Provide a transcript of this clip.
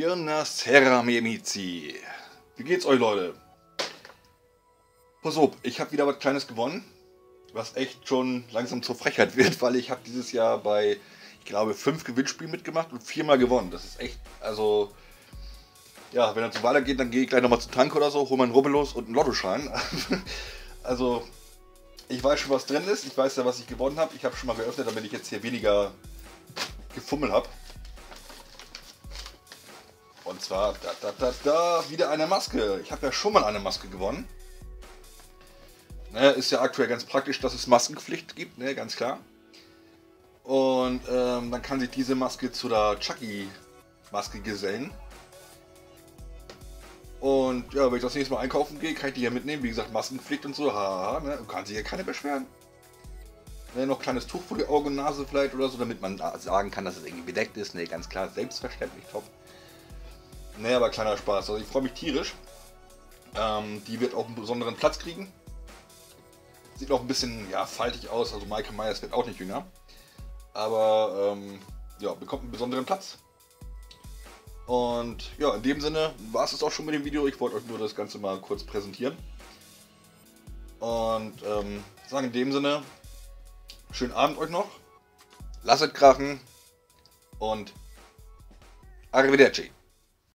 Buonasera, miei amici. Wie geht's euch, Leute? Pass auf, ich habe wieder was Kleines gewonnen, was echt schon langsam zur Frechheit wird, weil ich habe dieses Jahr bei, ich glaube, 5 Gewinnspielen mitgemacht und 4-mal gewonnen. Das ist echt, also, ja, wenn das so weitergeht, dann gehe ich gleich nochmal zum Tank oder so, hole meinen Rubbellos und einen Lottoschein. Also, ich weiß schon, was drin ist, ich weiß ja, was ich gewonnen habe. Ich habe schon mal geöffnet, damit ich jetzt hier weniger gefummelt habe. Und zwar, wieder eine Maske. Ich habe ja schon mal eine Maske gewonnen. Ne, ist ja aktuell ganz praktisch, dass es Maskenpflicht gibt, ne, ganz klar. Und dann kann sich diese Maske zu der Chucky-Maske gesellen. Und ja, wenn ich das nächste Mal einkaufen gehe, kann ich die ja mitnehmen. Wie gesagt, Maskenpflicht und so, haha, ne, kann sich ja keiner beschweren. Ne, noch kleines Tuch vor die Augen und Nase vielleicht oder so, damit man sagen kann, dass es irgendwie bedeckt ist. Ne, ganz klar, selbstverständlich, top. Ne, aber kleiner Spaß. Also ich freue mich tierisch. Die wird auch einen besonderen Platz kriegen. Sieht auch ein bisschen, ja, faltig aus. Also Michael Myers wird auch nicht jünger. Aber ja, bekommt einen besonderen Platz. Und ja, in dem Sinne war es auch schon mit dem Video. Ich wollte euch nur das Ganze mal kurz präsentieren. Und sagen in dem Sinne, schönen Abend euch noch. Lasst es krachen. Und Arrivederci.